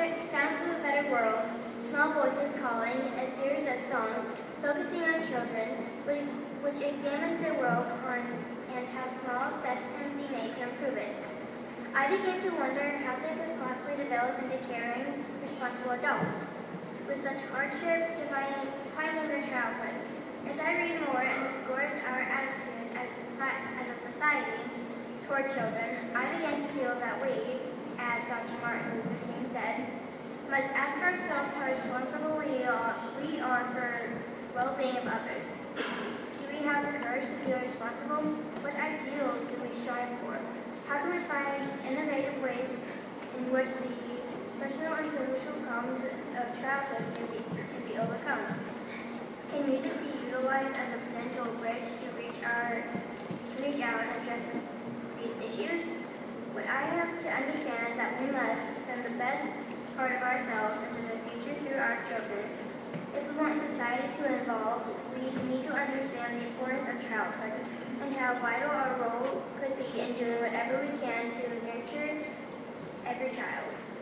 Sounds of a Better World, Small Voices Calling, a series of songs focusing on children, which examines their world and how small steps can be made to improve it. I began to wonder how they could possibly develop into caring, responsible adults, with such hardship defining their childhood. As I read more and explored our attitudes as a society toward children, I began to feel that we, as Dr. Martin Luther King said, must ask ourselves how responsible we are for well-being of others. Do we have the courage to be responsible? What ideals do we strive for? How can we find innovative ways in which the personal and social problems of childhood can be overcome? Can music be utilized as a potential bridge to reach out and address these issues? What I have to understand is that we must send the best part of ourselves into the future through our children. If we want society to evolve, we need to understand the importance of childhood and how vital our role could be in doing whatever we can to nurture every child.